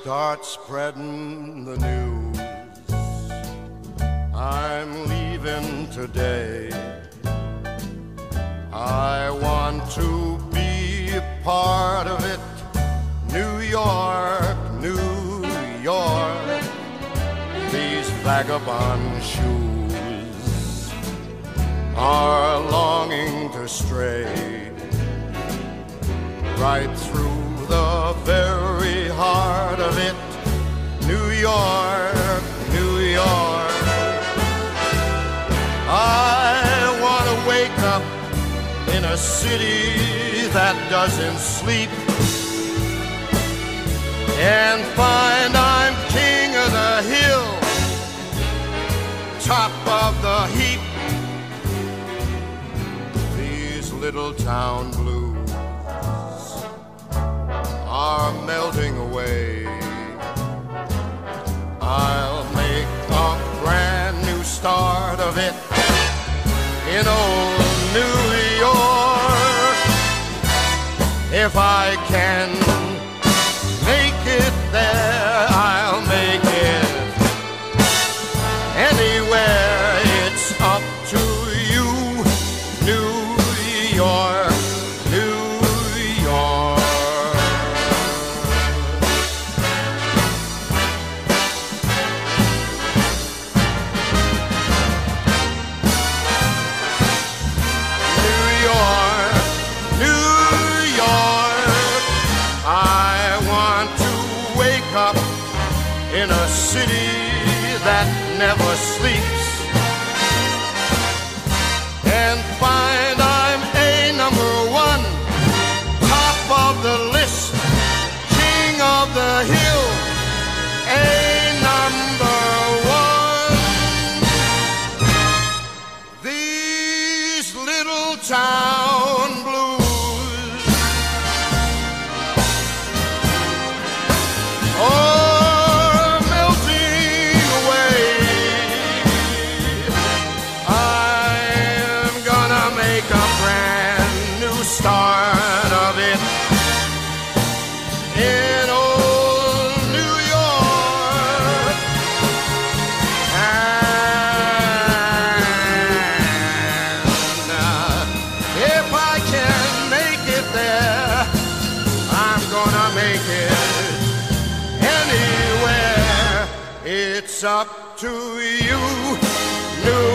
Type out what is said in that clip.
start spreading the news. I'm leaving today. I want to be a part of it. New York, New York, these vagabond shoes are longing to stray right through the very heart of it. New York, New York. I want to wake up in a city that doesn't sleep and find I'm king of the hill, top of the heap. These little town blues are melting away. I'll make a brand new start of it in old New York. If I can make it there, I'll make it anywhere. It's up to you, New York, New York. New York, New York. I want to wake up in a city that never sleeps and find I'm a number one, top of the list, king of the hill, a number one. These little town blues are melting away. I'm gonna make a brand new start of it in old New York. And if I can make it there, I'm gonna make it anywhere. It's up to you, New